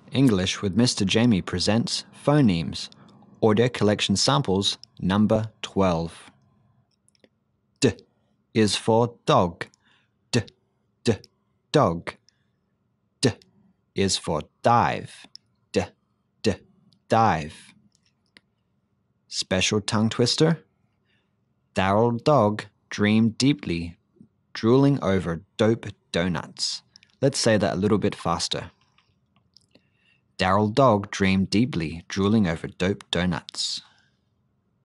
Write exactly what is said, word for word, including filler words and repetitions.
English with Mister Jamie presents Phonemes, audio collection samples number twelve. D is for dog. D, d, dog. D is for dive. D, d, dive. Special tongue twister. Daryl Dog dreamed deeply, drooling over dope donuts. Let's say that a little bit faster. Daryl Dog dreamed deeply, drooling over dope donuts.